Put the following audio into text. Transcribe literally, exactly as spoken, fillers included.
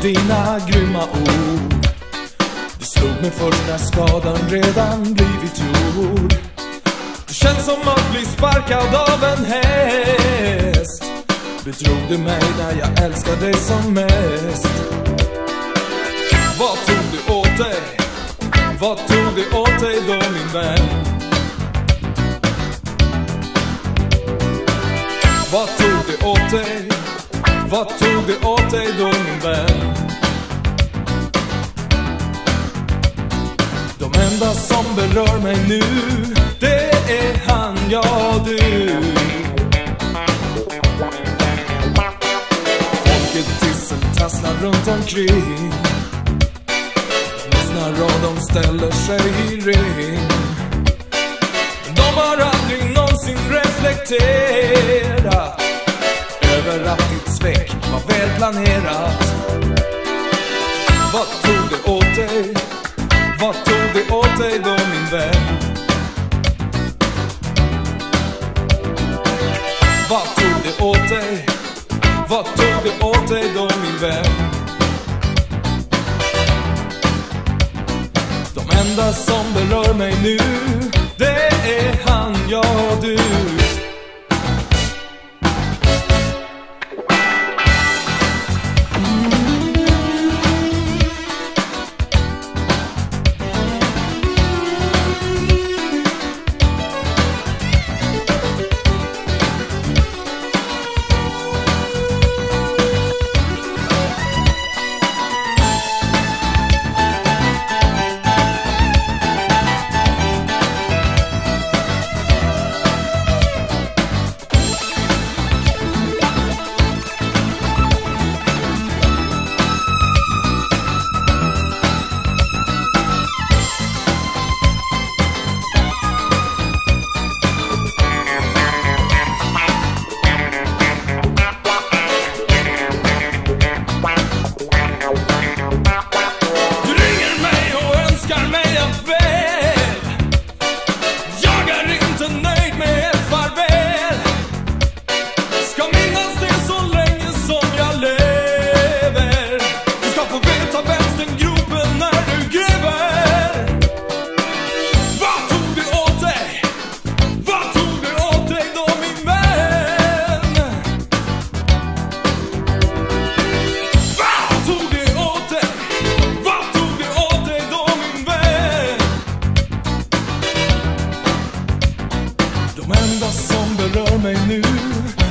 dina grymma ord. Det slog mig först när skadan redan blivit gjord. Det känns som att bli sparkad av en häst. Betrog du mig när jag älskar dig som mest? Vad tog du åt dig? Vad tog du åt dig då, min vän? Vad tog du åt dig? Vad tog du åt dig då, min vän? De enda som berör mig nu, det är han, ja du. Folket tissen tasslar runt omkring. Lyssnar och de ställer sig i ring. De har aldrig någonsin reflekterat över att ditt svek var väl planerat. Vad tog det åt dig? Vad tog det åt dig då, min vän? Vad tog det åt dig? Vad tog det åt dig då, min vän? De enda som berör mig nu, det är han, ja du. De enda som berör mig nu,